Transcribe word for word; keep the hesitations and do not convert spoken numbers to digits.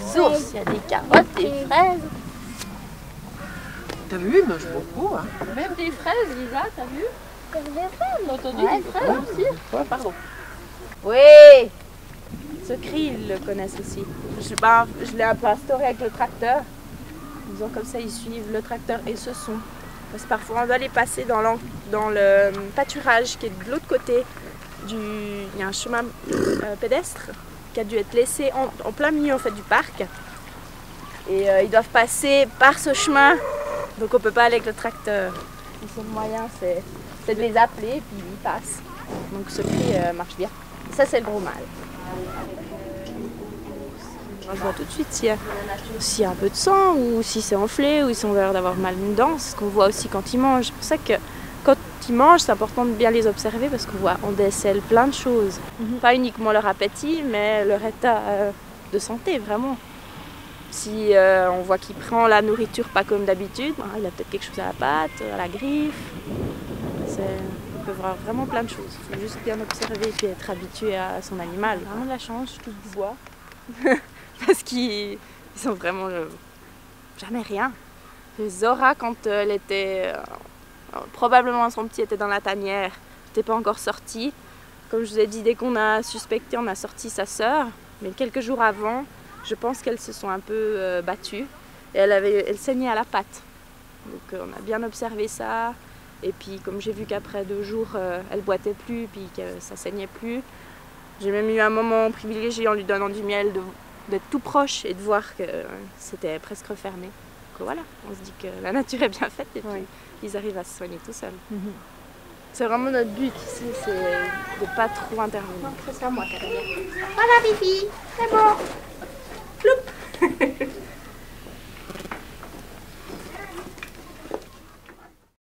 des ours, il y a des carottes, des fraises. T'as vu, il mange beaucoup. Hein. Même des fraises, Lisa, t'as vu? Comme des fraises. On a entendu ouais, des fraises aussi. Ouais, pardon. Oui. Ce cri, ils le connaissent aussi. Je, ben, je l'ai un peu instauré avec le tracteur. Disons comme ça, ils suivent le tracteur et ce son. Parce que parfois, on doit les passer dans, dans le pâturage qui est de l'autre côté. Du... Il y a un chemin euh, pédestre qui a dû être laissé en, en plein milieu en fait, du parc. Et euh, ils doivent passer par ce chemin. Donc on ne peut pas aller avec le tracteur. Le seul moyen, c'est de les appeler et puis ils passent. Donc ce cri euh, marche bien. Ça, c'est le gros mâle. Je vois tout de suite s'il y, s'il y a un peu de sang ou si c'est enflé ou s'ils ont l'air d'avoir mal une dent. C'est ce qu'on voit aussi quand ils mangent. C'est pour ça que quand ils mangent, c'est important de bien les observer parce qu'on voit, on décèle plein de choses. Mm-hmm. Pas uniquement leur appétit, mais leur état euh, de santé, vraiment. Si euh, on voit qu'il prend la nourriture pas comme d'habitude, ben, il a peut-être quelque chose à la patte, à la griffe. On peut voir vraiment plein de choses. Il faut juste bien observer et puis être habitué à son animal. Vraiment de la chance, je touche du bois. Parce qu'ils sont vraiment euh, jamais rien. Zora, quand euh, elle était, euh, probablement son petit était dans la tanière, n'était pas encore sorti. Comme je vous ai dit, dès qu'on a suspecté, on a sorti sa sœur. Mais quelques jours avant, je pense qu'elles se sont un peu euh, battues. Et elle, avait, elle saignait à la patte. Donc euh, on a bien observé ça. Et puis comme j'ai vu qu'après deux jours, euh, elle boitait plus, puis que ça saignait plus. J'ai même eu un moment privilégié en lui donnant du miel de d'être tout proche et de voir que c'était presque refermé. Donc voilà, on se dit que la nature est bien faite et puis oui. Ils arrivent à se soigner tout seuls. Mm-hmm. C'est vraiment notre but ici, c'est de ne pas trop intervenir. C'est à moi, Caroline. Voilà, Bibi, c'est bon.